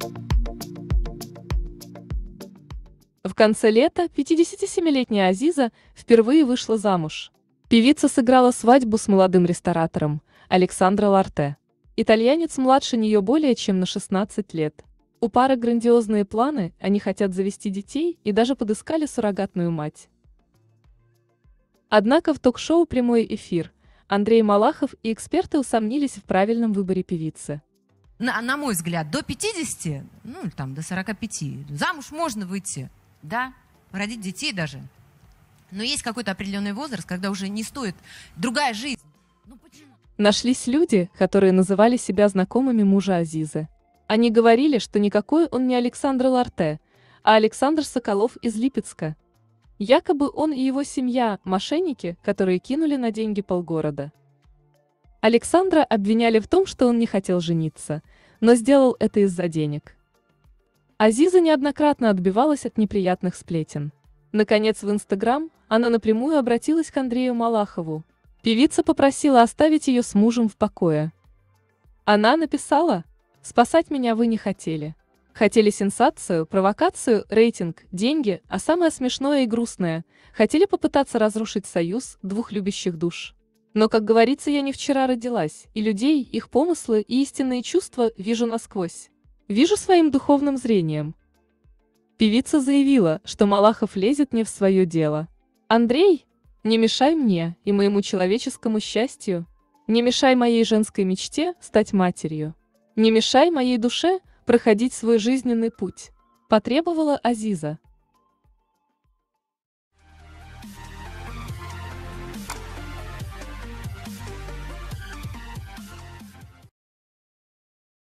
В конце лета 57-летняя Азиза впервые вышла замуж. Певица сыграла свадьбу с молодым ресторатором Александро Ларте. Итальянец младше нее более чем на 16 лет. У пары грандиозные планы, они хотят завести детей и даже подыскали суррогатную мать. Однако в ток-шоу «Прямой эфир» Андрей Малахов и эксперты усомнились в правильном выборе певицы. На мой взгляд, до 50, ну или там до 45, замуж можно выйти, да, родить детей даже. Но есть какой-то определенный возраст, когда уже не стоит другая жизнь. Ну почему? Нашлись люди, которые называли себя знакомыми мужа Азизы. Они говорили, что никакой он не Александро Ларте, а Александр Соколов из Липецка. Якобы он и его семья – мошенники, которые кинули на деньги полгорода. Александра обвиняли в том, что он не хотел жениться, но сделал это из-за денег. Азиза неоднократно отбивалась от неприятных сплетен. Наконец, в Инстаграм она напрямую обратилась к Андрею Малахову. Певица попросила оставить ее с мужем в покое. Она написала: «Спасать меня вы не хотели. Хотели сенсацию, провокацию, рейтинг, деньги, а самое смешное и грустное – хотели попытаться разрушить союз двух любящих душ. Но, как говорится, я не вчера родилась, и людей, их помыслы и истинные чувства вижу насквозь. Вижу своим духовным зрением». Певица заявила, что Малахов лезет не в свое дело. «Андрей, не мешай мне и моему человеческому счастью, не мешай моей женской мечте стать матерью, не мешай моей душе проходить свой жизненный путь», потребовала Азиза.